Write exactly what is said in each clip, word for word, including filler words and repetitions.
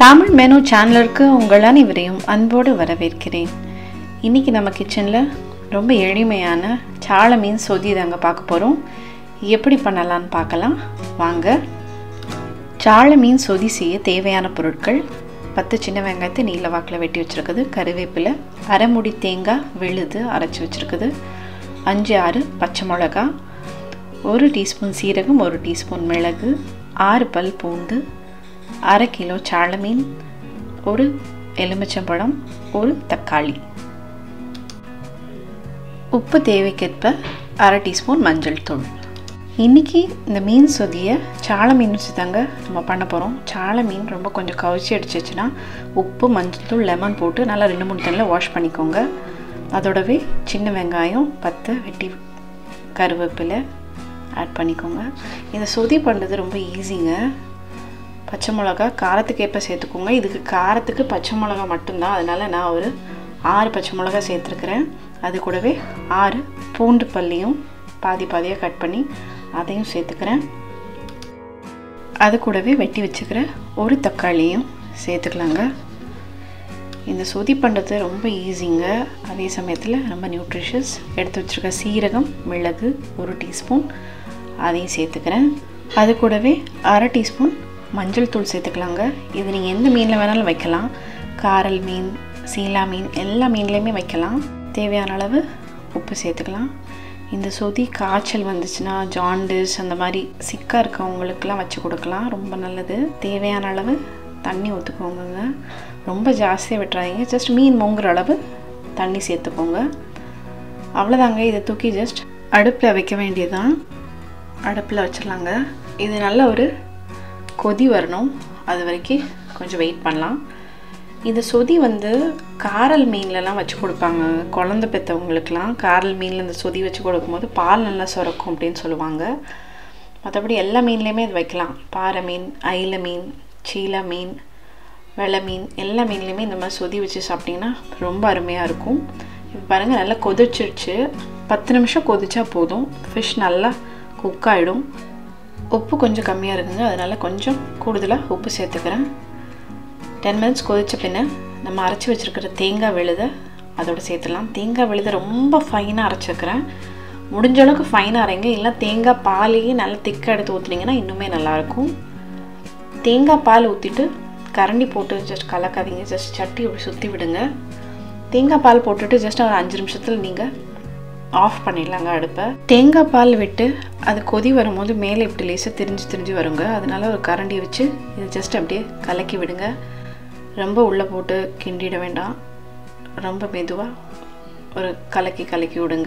Tamil menu சேனலுக்கு உங்கள் அனைவரையும் அன்போடு வரவேற்கிறேன். இன்றைக்கி நம்ம கிச்சனில் ரொம்ப எளிமையான சாள மீன் சொதி தாங்க பார்க்க போகிறோம். எப்படி பண்ணலான்னு பார்க்கலாம் வாங்க. சாள மீன் சொதி செய்ய தேவையான பொருட்கள்: பத்து சின்ன வெங்காயத்தை நீல வாக்கில் வெட்டி வச்சுருக்குது, கருவேப்பிலை, அரை முடி தேங்காய் விழுது அரைச்சி வச்சுருக்குது, அஞ்சு ஆறு பச்சை மிளகா, ஒரு டீஸ்பூன் சீரகம், ஒரு டீஸ்பூன் மிளகு, ஆறு பல் பூண்டு, அரை கிலோ சாள மீன், ஒரு எலுமிச்சம்பழம், ஒரு தக்காளி, உப்பு தேவைக்கேற்ப, அரை டீஸ்பூன் மஞ்சள் தூள். இன்றைக்கி இந்த மீன் சொதியை சாள மீன் வச்சு தாங்க நம்ம பண்ண போகிறோம். சாள மீன் ரொம்ப கொஞ்சம் கவிச்சி அடிச்சிச்சுன்னா உப்பு, மஞ்சள் தூள், லெமன் போட்டு நல்லா ரெண்டு மூணு தண்ணியில் வாஷ் பண்ணிக்கோங்க. அதோடவே சின்ன வெங்காயம் பத்து வெட்டி கருவேப்பிலை ஆட் பண்ணிக்கோங்க. இந்த சொதி பண்ணுறது ரொம்ப ஈஸிங்க. பச்சை மிளகா காரத்துக்கு ஏற்ப சேர்த்துக்கோங்க. இதுக்கு காரத்துக்கு பச்சை மிளகா மட்டும்தான், அதனால் நான் ஒரு ஆறு பச்சை மிளகா சேர்த்துருக்குறேன். அது கூடவே ஆறு பூண்டு பல்லியும் பாதி பாதியாக கட் பண்ணி அதையும் சேர்த்துக்கிறேன். அது கூடவே வெட்டி வச்சுக்கிற ஒரு தக்காளியும் சேர்த்துக்கலாங்க. இந்த சொதி பண்ணுறது ரொம்ப ஈஸிங்க, அதே சமயத்தில் ரொம்ப நியூட்ரிஷியஸ். எடுத்து வச்சுருக்க சீரகம், மிளகு ஒரு டீஸ்பூன் அதையும் சேர்த்துக்கிறேன். அது கூடவே அரை டீஸ்பூன் மஞ்சள் தூள் சேர்த்துக்கலாங்க. இது நீங்கள் எந்த மீனில் வேணாலும் வைக்கலாம். காரல் மீன், சீலா மீன், எல்லா மீன்லேயுமே வைக்கலாம். தேவையான அளவு உப்பு சேர்த்துக்கலாம். இந்த சொதி காய்ச்சல் வந்துச்சுன்னா, ஜாண்டிஸ் அந்த மாதிரி சிக்காக இருக்கவங்களுக்கெல்லாம் வச்சு கொடுக்கலாம், ரொம்ப நல்லது. தேவையான அளவு தண்ணி ஊற்றுக்கோங்க. ரொம்ப ஜாஸ்தியாக விட்டுறாதீங்க, ஜஸ்ட் மீன் மூங்குற அளவு தண்ணி சேர்த்துக்கோங்க. அவ்வளோதாங்க. இதை தூக்கி ஜஸ்ட் அடுப்பில் வைக்க வேண்டியதுதான். அடுப்பில் வச்சிடலாங்க. இது நல்ல ஒரு கொதி வரணும், அது வரைக்கும் கொஞ்சம் வெயிட் பண்ணலாம். இந்த சொதி வந்து காரல் மீன்லலாம் வச்சு கொடுப்பாங்க. குழந்தை பெற்றவங்களுக்கெலாம் காரல் மீனில் இந்த சொதி வச்சு கொடுக்கும்போது பால் நல்லா சுரக்கும் அப்படின்னு சொல்லுவாங்க. மற்றபடி எல்லா மீன்லேயுமே இது வைக்கலாம். பாறை மீன், அயில மீன், சீலா மீன், வெளை மீன், எல்லா மீன்லேயுமே இந்த மாதிரி சொதி வச்சு சாப்பிட்டிங்கன்னா ரொம்ப அருமையாக இருக்கும். இப்போ பாருங்கள், நல்லா கொதிச்சிருச்சு. பத்து நிமிஷம் கொதிச்சா போதும், ஃபிஷ் நல்லா குக் ஆகிடும். உப்பு கொஞ்சம் கம்மியாக இருக்குங்க, அதனால் கொஞ்சம் கூடுதலாக உப்பு சேர்த்துக்கிறேன். டென் மினிட்ஸ் கொதித்த பின்ன நம்ம அரைச்சி வச்சுருக்கிற தேங்காய் விழுதை அதோடு சேர்த்துலாம். தேங்காய் விழுதை ரொம்ப ஃபைனாக அரைச்சிக்கிறேன். முடிஞ்ச அளவுக்கு ஃபைனாக அரைங்க, இல்லை தேங்காய் பாலையே நல்லா திக்காக எடுத்து ஊற்றுனீங்கன்னா இன்னுமே நல்லாயிருக்கும். தேங்காய் பால் ஊற்றிட்டு கரண்டி போட்டு ஜஸ்ட் கலக்காதீங்க, ஜஸ்ட் சட்டி அப்படி சுற்றி விடுங்க. தேங்காய் பால் போட்டுட்டு ஜஸ்ட் ஒரு அஞ்சு நிமிஷத்தில் நீங்கள் ஆஃப் பண்ணிடலாங்க அடுப்பை. தேங்காய் பால் விட்டு அது கொதி வரும்போது மேலே இப்படி லேசாக திரிஞ்சு திரிஞ்சு வருங்க, அதனால ஒரு கரண்டி வச்சு இது ஜஸ்ட் அப்படியே கலக்கி விடுங்க. ரொம்ப உள்ளே போட்டு கிண்டிட வேண்டாம், ரொம்ப மெதுவாக ஒரு கலக்கி கலக்கி விடுங்க.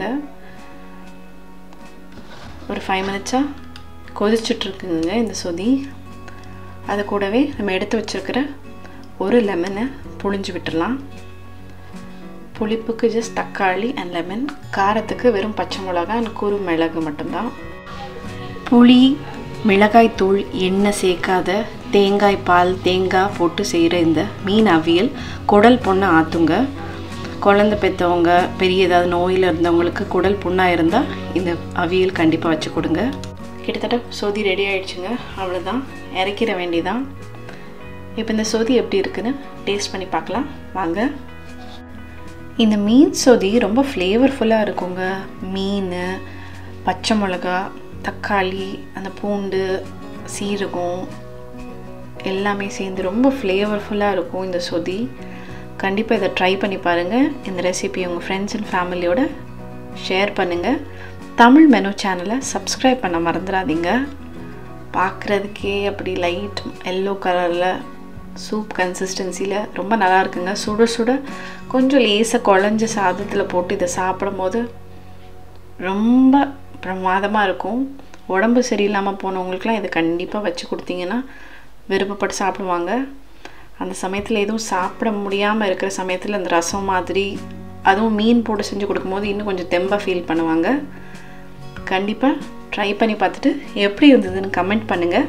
ஒரு ஃபைவ் மினிட்ஸாக கொதிச்சுட்ருக்குங்க இந்த சொதி. அது கூடவே நம்ம எடுத்து வச்சுருக்கிற ஒரு லெமனை புழிஞ்சு விட்டுடலாம். புளிப்புக்கு ஜஸ்ட் தக்காளி அண்ட் லெமன், காரத்துக்கு வெறும் பச்சை மிளகா அண்ட் குறு மிளகு மட்டும்தான். புளி, மிளகாய் தூள், எண்ணெய் சேர்க்காத தேங்காய் பால், தேங்காய் போட்டு செய்கிற இந்த மீன் அவியல் குடல் புண்ணை ஆற்றுங்க. குழந்தை பெற்றவங்க, பெரிய ஏதாவது நோயில் இருந்தவங்களுக்கு குடல் புண்ணாக இருந்தால் இந்த அவியல் கண்டிப்பாக வச்சு கொடுங்க. கிட்டத்தட்ட சொதி ரெடி ஆகிடுச்சுங்க, அவ்வளோதான், இறக்கிற வேண்டியதான். இப்போ இந்த சொதி எப்படி இருக்குன்னு டேஸ்ட் பண்ணி பார்க்கலாம் வாங்க. இந்த மீன் சொதி ரொம்ப ஃப்ளேவர்ஃபுல்லாக இருக்குங்க. மீன், பச்சை மிளகா, தக்காளி, அந்த பூண்டு, சீரகம் எல்லாமே சேர்ந்து ரொம்ப ஃப்ளேவர்ஃபுல்லாக இருக்கும் இந்த சொதி. கண்டிப்பாக இதை ட்ரை பண்ணி பாருங்கள். இந்த ரெசிபி உங்கள் ஃப்ரெண்ட்ஸ் அண்ட் ஃபேமிலியோட ஷேர் பண்ணுங்கள். தமிழ் மெனு சேனலை சப்ஸ்கிரைப் பண்ண மறந்துடாதீங்க. பார்க்குறதுக்கே அப்படி லைட் எல்லோ கலரில் சூப் கன்சிஸ்டன்சியில் ரொம்ப நல்லா இருக்குங்க. சுட சுட கொஞ்சம் லேசாக குழஞ்ச சாதத்தில் போட்டு இதை சாப்பிடும் போது ரொம்ப பிரமாதமாக இருக்கும். உடம்பு சரியில்லாமல் போனவங்களுக்குலாம் இதை கண்டிப்பாக வச்சு கொடுத்தீங்கன்னா விருப்பப்பட்டு சாப்பிடுவாங்க. அந்த சமயத்தில் எதுவும் சாப்பிட முடியாமல் இருக்கிற சமயத்தில் அந்த ரசம் மாதிரி அதுவும் மீன் போட்டு செஞ்சு கொடுக்கும்போது இன்னும் கொஞ்சம் தெம்பாக ஃபீல் பண்ணுவாங்க. கண்டிப்பாக ட்ரை பண்ணி பார்த்துட்டு எப்படி இருந்ததுன்னு கமெண்ட் பண்ணுங்கள்.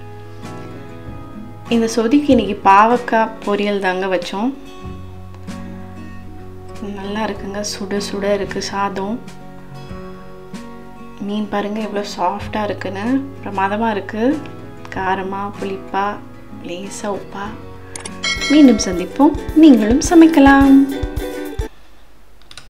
இந்த சொதிக்கு இன்றைக்கி பாவக்காய் பொரியல் தாங்க வச்சோம். நல்லா இருக்குங்க, சுட சுட இருக்குது சாதம். மீன் பாருங்கள் எவ்வளோ சாஃப்டாக இருக்குன்னு, பிரமாதமாக இருக்குது. காரமாக, புளிப்பாக, லேசாக உப்பாக மீண்டும் சந்திப்போம். நீங்களும் சமைக்கலாம்.